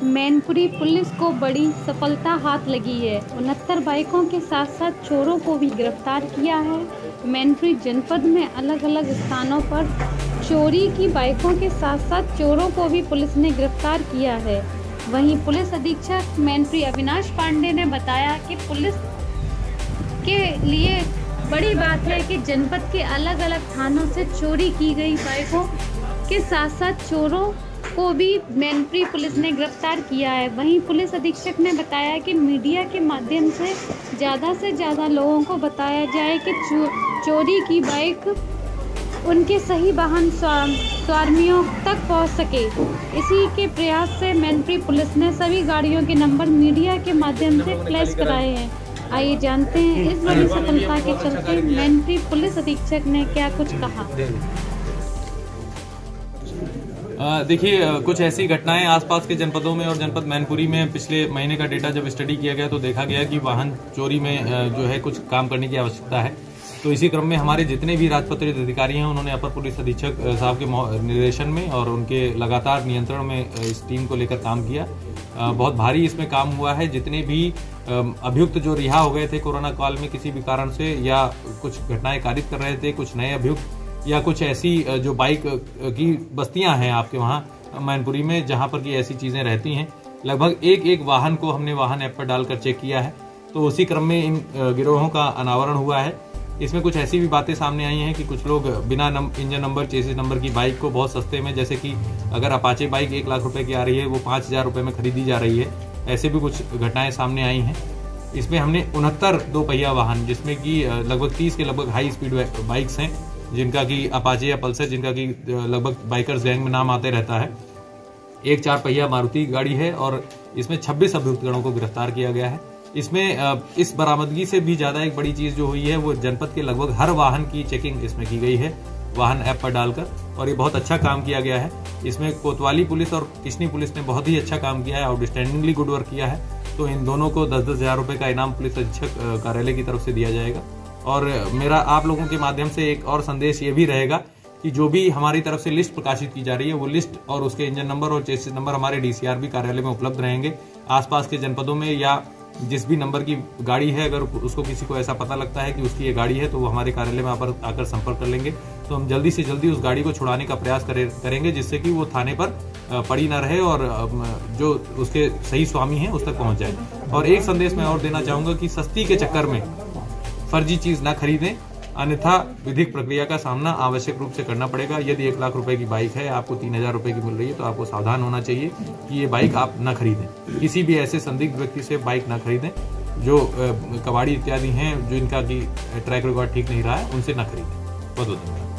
Mainpuri police को बड़ी सफलता हाथ लगी है। 69 बाइकों के साथ साथ चोरों को भी गिरफ्तार किया है। मैनपुरी जनपद में अलग अलग स्थानों पर चोरी की बाइकों के साथ साथ चोरों को भी पुलिस ने गिरफ्तार किया है। वहीं पुलिस अधीक्षक मैनपुरी अविनाश पांडे ने बताया कि पुलिस के लिए बड़ी बात है कि जनपद के अलग अलग थानों से चोरी की गई बाइकों के साथ साथ चोरों को भी मैनपुरी पुलिस ने गिरफ्तार किया है। वहीं पुलिस अधीक्षक ने बताया कि मीडिया के माध्यम से ज़्यादा लोगों को बताया जाए कि चोरी की बाइक उनके सही वाहन स्वामियों तक पहुंच सके। इसी के प्रयास से मैनपुरी पुलिस ने सभी गाड़ियों के नंबर मीडिया के माध्यम से फ्लैश कराए हैं। आइए जानते हैं इस बड़ी सफलता के चलते मैनपुरी पुलिस अधीक्षक ने क्या कुछ कहा। देखिए, कुछ ऐसी घटनाएं आसपास के जनपदों में और जनपद मैनपुरी में पिछले महीने का डेटा जब स्टडी किया गया तो देखा गया कि वाहन चोरी में जो है कुछ काम करने की आवश्यकता है। तो इसी क्रम में हमारे जितने भी राजपत्रित अधिकारी हैं उन्होंने अपर पुलिस अधीक्षक साहब के निर्देशन में और उनके लगातार नियंत्रण में इस टीम को लेकर काम किया। बहुत भारी इसमें काम हुआ है। जितने भी अभियुक्त जो रिहा हो गए थे कोरोना काल में किसी भी कारण से या कुछ घटनाएं कारित कर रहे थे, कुछ नए अभियुक्त या कुछ ऐसी जो बाइक की बस्तियां हैं आपके वहाँ मैनपुरी में जहां पर की ऐसी चीजें रहती हैं, लगभग एक वाहन को हमने वाहन ऐप पर डालकर चेक किया है। तो उसी क्रम में इन गिरोहों का अनावरण हुआ है। इसमें कुछ ऐसी भी बातें सामने आई हैं कि कुछ लोग बिना इंजन नंबर, चेसिस नंबर की बाइक को बहुत सस्ते में, जैसे कि अगर अपाचे बाइक 1 लाख रुपए की आ रही है वो 5,000 रुपए में खरीदी जा रही है। ऐसे भी कुछ घटनाएं सामने आई हैं। इसमें हमने 69 दो पहिया वाहन, जिसमें कि लगभग 30 के लगभग हाई स्पीड बाइक्स हैं, जिनका कि अपाचे या पल्सर, जिनका कि लगभग बाइकर्स गैंग में नाम आते रहता है। एक 4 पहिया मारुति गाड़ी है और इसमें 26 अभियुक्त गणों को गिरफ्तार किया गया है। इसमें इस बरामदगी से भी ज्यादा एक बड़ी चीज जो हुई है वो जनपद के लगभग हर वाहन की चेकिंग इसमें की गई है वाहन ऐप पर डालकर, और ये बहुत अच्छा काम किया गया है। इसमें कोतवाली पुलिस और किशनी पुलिस ने बहुत ही अच्छा काम किया है, आउटस्टैंडिंगली गुड वर्क किया है। तो इन दोनों को 10-10 हजार रुपए का इनाम पुलिस अधीक्षक कार्यालय की तरफ से दिया जाएगा। और मेरा आप लोगों के माध्यम से एक और संदेश ये भी रहेगा कि जो भी हमारी तरफ से लिस्ट प्रकाशित की जा रही है वो लिस्ट और उसके इंजन नंबर और चेसिस नंबर हमारे डीसीआरबी कार्यालय में उपलब्ध रहेंगे। आसपास के जनपदों में या जिस भी नंबर की गाड़ी है, अगर उसको किसी को ऐसा पता लगता है कि उसकी ये गाड़ी है तो वो हमारे कार्यालय में आकर संपर्क कर लेंगे। तो हम जल्दी से जल्दी उस गाड़ी को छुड़ाने का प्रयास करेंगे, जिससे कि वो थाने पर पड़ी ना रहे और जो उसके सही स्वामी हैं उस तक पहुंच जाए। और एक संदेश मैं और देना चाहूंगा कि सस्ती के चक्कर में फर्जी चीज ना खरीदें, अन्यथा विधिक प्रक्रिया का सामना आवश्यक रूप से करना पड़ेगा। यदि 1 लाख रुपए की बाइक है, आपको 3,000 रुपए की मिल रही है, तो आपको सावधान होना चाहिए कि ये बाइक आप न खरीदें। किसी भी ऐसे संदिग्ध व्यक्ति से बाइक न खरीदें जो कबाड़ी इत्यादि हैं, जो इनका की ट्रैक रिकॉर्ड ठीक नहीं रहा है, उनसे न खरीदें। बहुत धन्यवाद।